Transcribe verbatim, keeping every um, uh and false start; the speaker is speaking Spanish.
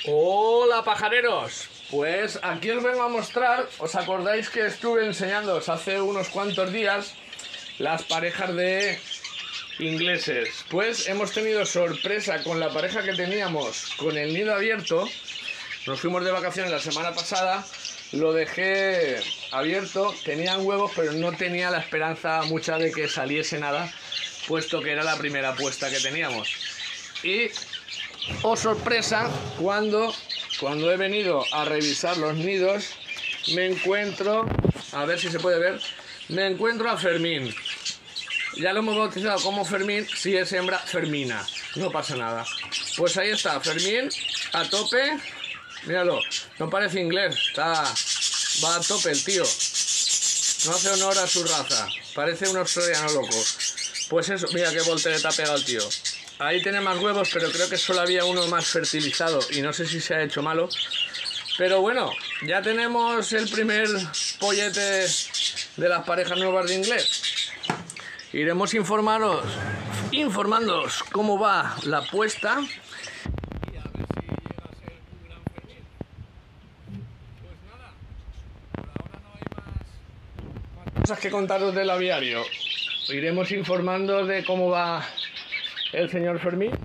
Hola pajareros, pues aquí os vengo a mostrar. ¿Os acordáis que estuve enseñándoos hace unos cuantos días las parejas de ingleses? Pues hemos tenido sorpresa con la pareja que teníamos con el nido abierto. Nos fuimos de vacaciones la semana pasada, lo dejé abierto, tenían huevos pero no tenía la esperanza mucha de que saliese nada, puesto que era la primera puesta que teníamos. Y oh sorpresa, cuando, cuando he venido a revisar los nidos, me encuentro, a ver si se puede ver, me encuentro a Fermín. Ya lo hemos bautizado como Fermín, si es hembra, Fermina, no pasa nada. Pues ahí está, Fermín, a tope, míralo, no parece inglés, está, va a tope el tío, no hace honor a su raza, parece un australiano loco. Pues eso, mira qué voltereta pega el tío. Ahí tiene más huevos, pero creo que solo había uno más fertilizado y no sé si se ha hecho malo. Pero bueno, ya tenemos el primer pollete de las parejas nuevas de inglés. Iremos informaros, informándoos cómo va la puesta. Y a ver si llega a ser un gran Fermín. Pues nada, por ahora no hay más, más cosas que contaros del aviario. Iremos informando de cómo va el señor Fermín.